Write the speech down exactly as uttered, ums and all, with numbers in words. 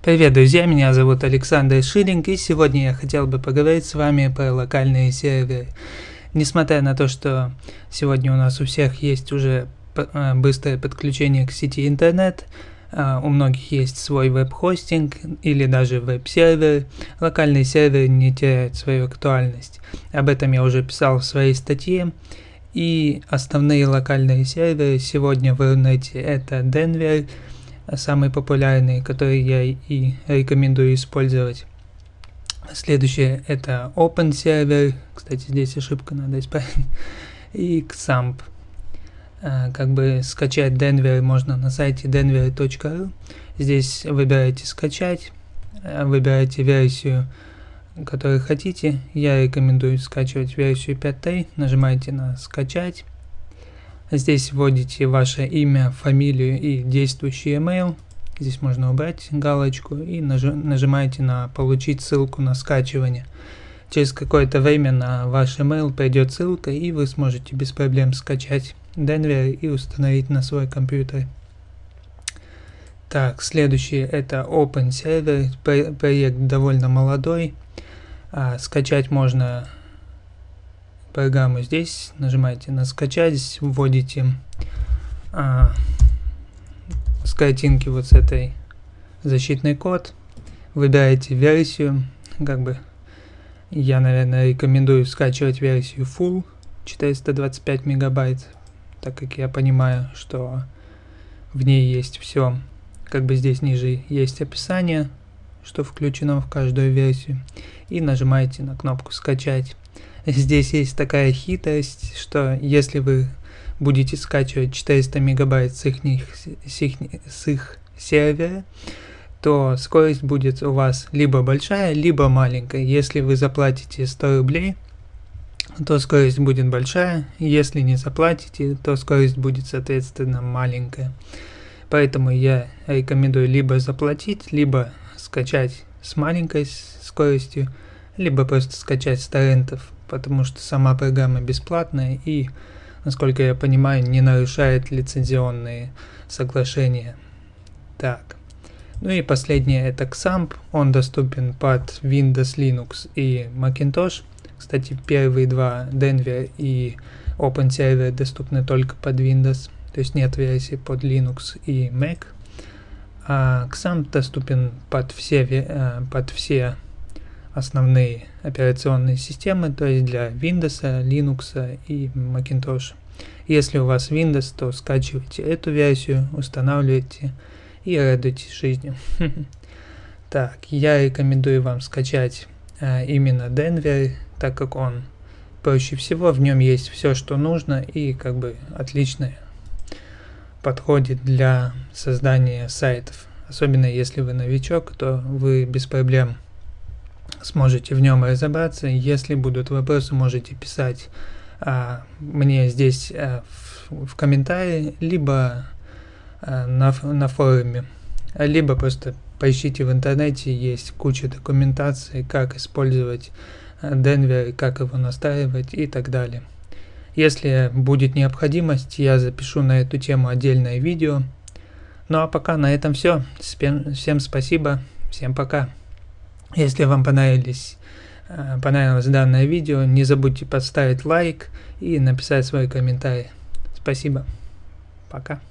Привет, друзья, меня зовут Александр Шиллинг, и сегодня я хотел бы поговорить с вами про локальные серверы. Несмотря на то, что сегодня у нас у всех есть уже быстрое подключение к сети интернет, у многих есть свой веб-хостинг или даже веб-сервер, локальные серверы не теряют свою актуальность. Об этом я уже писал в своей статье. И основные локальные серверы сегодня в Рунете это Denver, самый популярный, который я и рекомендую использовать. Следующее это OpenServer, кстати, здесь ошибка, надо исправить, и Xampp. Как бы скачать Denver можно на сайте denver точка ру. Здесь выбираете скачать, выбираете версию, которую хотите. Я рекомендую скачивать версию пять точка три, нажимаете на скачать. Здесь вводите ваше имя, фамилию и действующий email. Здесь можно убрать галочку и нажимаете на получить ссылку на скачивание. Через какое-то время на ваш email придет ссылка, и вы сможете без проблем скачать Denver и установить на свой компьютер. Так, следующий это OpenServer. Проект довольно молодой. А, скачать можно программу здесь, нажимаете на скачать, здесь вводите а, с картинки вот с этой защитный код, выбираете версию, как бы я, наверное, рекомендую скачивать версию Full четыреста двадцать пять мегабайт, так как я понимаю, что в ней есть все, как бы здесь ниже есть описание, что включено в каждую версию, и нажимаете на кнопку скачать. Здесь есть такая хитрость, что если вы будете скачивать четыреста мегабайт с их, с их, с их сервера, то скорость будет у вас либо большая, либо маленькая. Если вы заплатите сто рублей, то скорость будет большая. Если не заплатите, то скорость будет, соответственно, маленькая. Поэтому я рекомендую либо заплатить, либо скачать с маленькой скоростью, либо просто скачать с торрентов, потому что сама программа бесплатная и, насколько я понимаю, не нарушает лицензионные соглашения. Так, ну и последнее это Xampp, он доступен под Windows, Linux и Macintosh. Кстати, первые два, Denver и OpenServer, доступны только под Windows, то есть нет версии под Linux и Mac. А Xampp доступен под все, под все основные операционные системы, то есть для Windows, Linux и Macintosh. Если у вас Windows, то скачивайте эту версию, устанавливайте и радуйтесь жизни. Так, я рекомендую вам скачать а, именно Denver, так как он проще всего, в нем есть все, что нужно, и как бы отлично подходит для создания сайтов. Особенно если вы новичок, то вы без проблем сможете в нем разобраться. Если будут вопросы, можете писать а, мне здесь а, в, в комментарии, либо а, на, на форуме, либо просто поищите в интернете, есть куча документации, как использовать Denver, как его настраивать и так далее. Если будет необходимость, я запишу на эту тему отдельное видео. Ну а пока на этом все. Всем спасибо, всем пока. Если вам понравились, понравилось данное видео, не забудьте поставить лайк и написать свой комментарий. Спасибо. Пока.